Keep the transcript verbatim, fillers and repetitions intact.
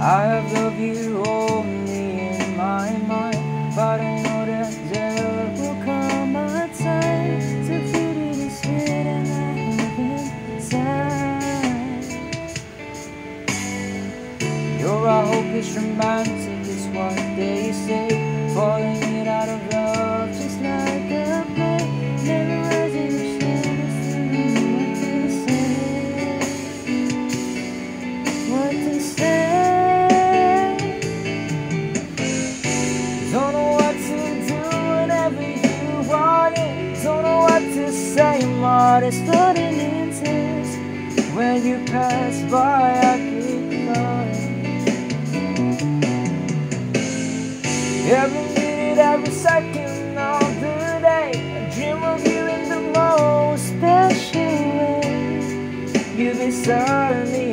I have loved you only in my mind, but I know that there will come a time to feel the sweet and I have inside. You're a hopeless romantic, it's what they say, falling it out of love just like a play. Never rising to share what to say. Don't know what to do whenever you want it. Don't know what to say, my heart is flooding in tears. When you pass by, I keep crying. Every minute, every second of the day, I dream of you in the most special way. You beside me